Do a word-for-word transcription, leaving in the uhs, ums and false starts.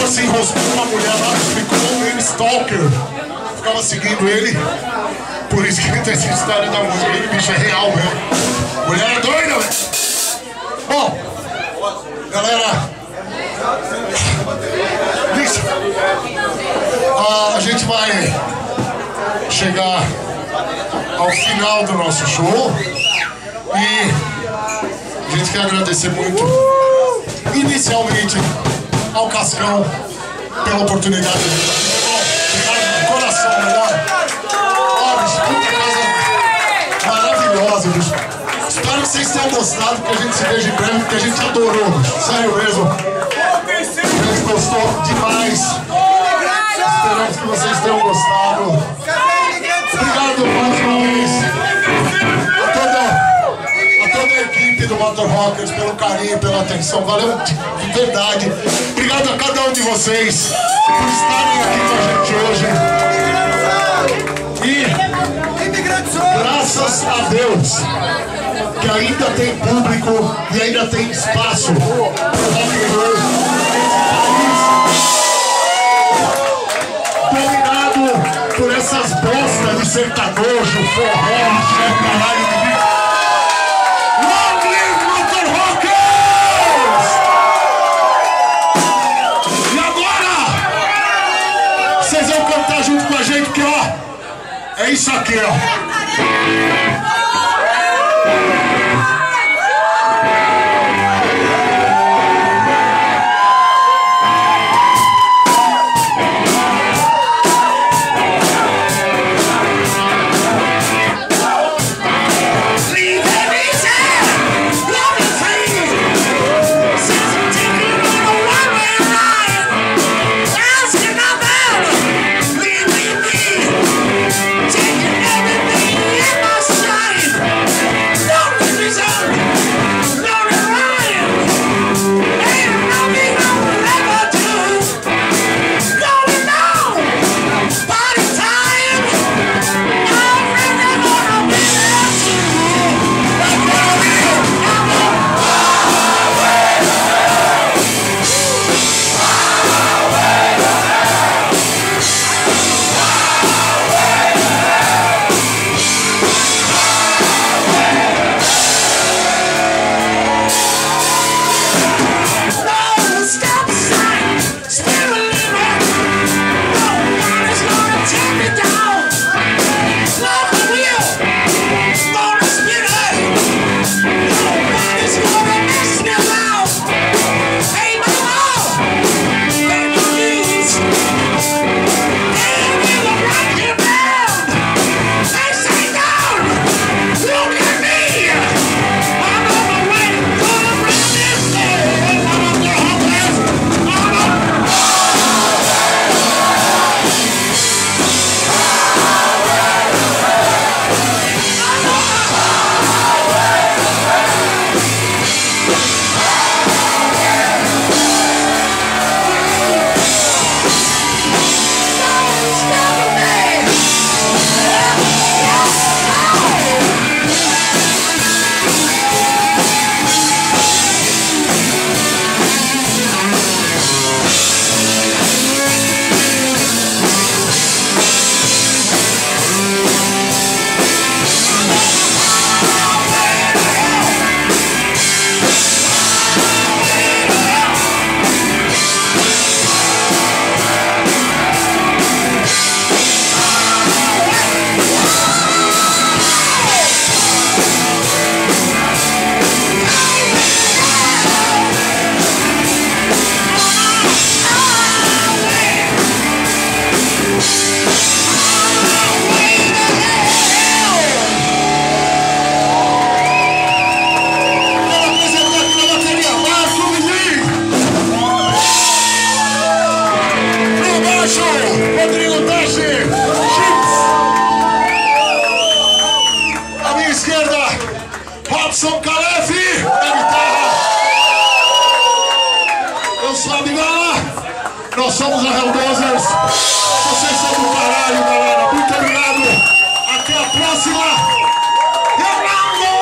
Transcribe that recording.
se enroscou uma mulher lá, ficou um stalker. Ficava seguindo ele. Por isso que tem essa história da música. Ele, bicho, é real mesmo. Mulher é doida, velho. Bom, galera. Isso. Ah, a gente vai chegar ao final do nosso show. E a gente quer agradecer muito, inicialmente, ao Cascão pela oportunidade de estar aqui. Obrigado de coração, melhor. Ó, bicho, puta casa maravilhosa, bicho. Espero que vocês tenham gostado, que a gente se veja em breve, porque a gente adorou, bicho. Sério mesmo. A gente gostou demais. Esperamos que vocês tenham gostado. Obrigado mais uma vez a toda toda a equipe do Motor Rockers pelo carinho e pela atenção, valeu de verdade. Obrigado a cada um de vocês por estarem aqui com a gente hoje. E graças a Deus que ainda tem público e ainda tem espaço para o rock and roll dominado por essas bostas de sertanojo, forró, chefe, caralho de bicho. Junto com a gente que ó, é isso aqui ó. Robson Calef na guitarra. Eu sou a Bigala. Nós somos a Helldozers. Vocês são do caralho, galera. Muito obrigado. Até a próxima. Ronaldo!